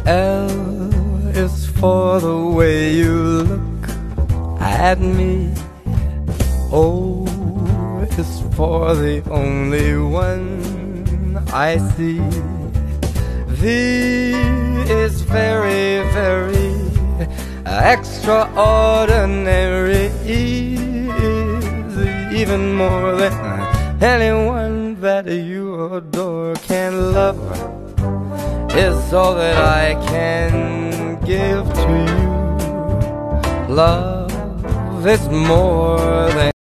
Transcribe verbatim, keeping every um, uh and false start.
L is for the way you look at me. O is for the only one I see. V is very, very extraordinary. E is even more than anyone that you adore can love. Is all that I can give to you. Love is more than